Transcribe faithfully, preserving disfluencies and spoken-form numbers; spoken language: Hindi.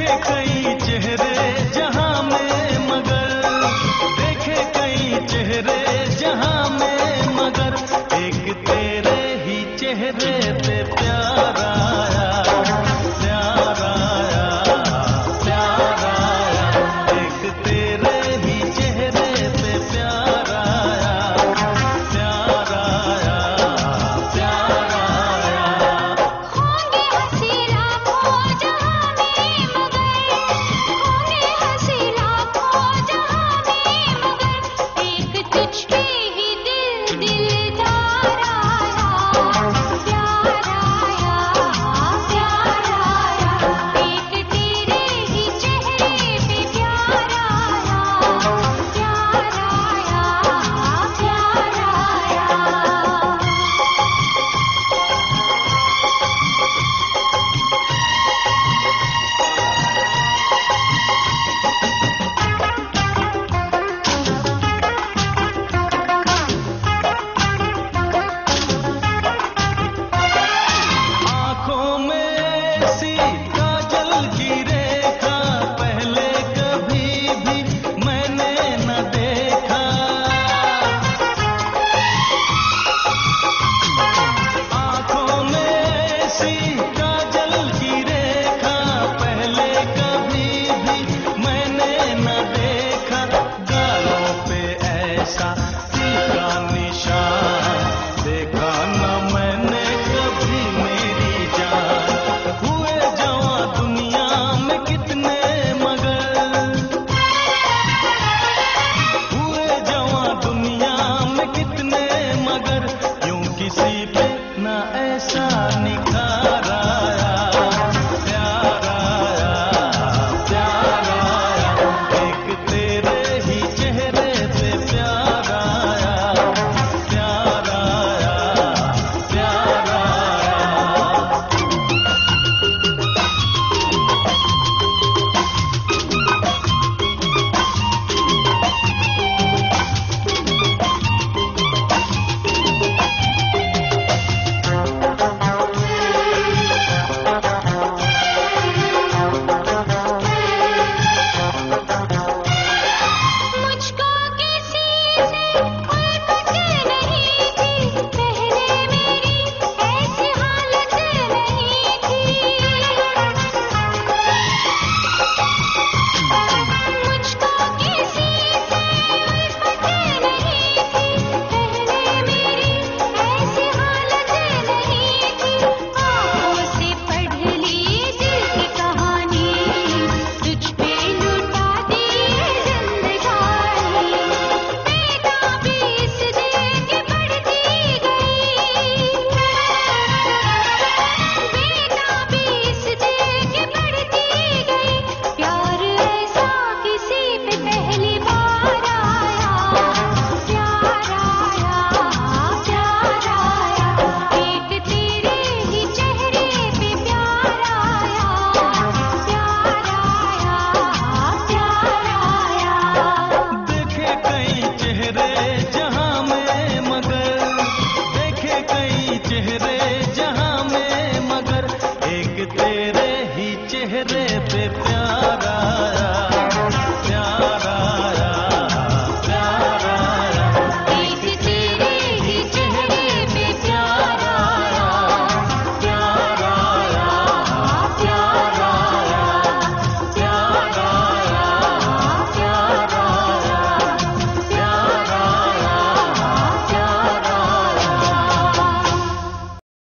देखे कई चेहरे जहां में मगर, देखे कई चेहरे जहां में मगर, एक तेरे ही चेहरे पे प्यार आया, प्यार आया, प्यार आया। एक तेरे ही चेहरे पे प्यार आया, प्यार आया, प्यार आया। होंगे हंसी लाखों जहां में मगर, होंगे हंसी लाखों जहां में मगर, एक तुझ पे ही दिल दिलदार आया, प्यार आया, प्यार आया। एक तेरे ही चेहरे पे प्यार आया, प्यार आया, प्यार आया। आँखों में ऐसी काजल की रेखा पहले कभी भी मैंने न देखा। आँखों में ऐसी काजल की रेखा पहले कभी भी मैंने न देखा। गालों पे ऐसा दिल का निशान देखा न मैंने कभी मेरी जान। हुए जवां दुनिया में कितने मगर, हुए जवां दुनिया में कितने मगर, यूं किसी पे ना ऐसा निखार आया, प्यार आया, प्यार आया। एक तेरे ही चेहरे पे प्यार आया, प्यार आया, प्यार आया। मुझको किसी से उल्फत नहीं थी, पहले मेरी ऐसी हालत नहीं थी। मुझको किसी से उल्फत नहीं थी, पहले मेरी ऐसी हालत नहीं थी। आँखों से पढ़ ली दिल की कहानी, तुझ पे लुटा दी जिंदगानी। बेताबी इस दिल की बढ़ती गई, बेताबी इस दिल की बढ़ती गई। प्यार ऐसा किसी पे पहली बार आया, प्यार आया, प्यार आया। एक तेरे ही चेहरे पे प्यार आया, प्यार आया, प्यार आया। देखे कई चेहरे जहां में मगर, देखे कई चेहरे जहां में मगर, एक तेरे ही चेहरे पे प्यार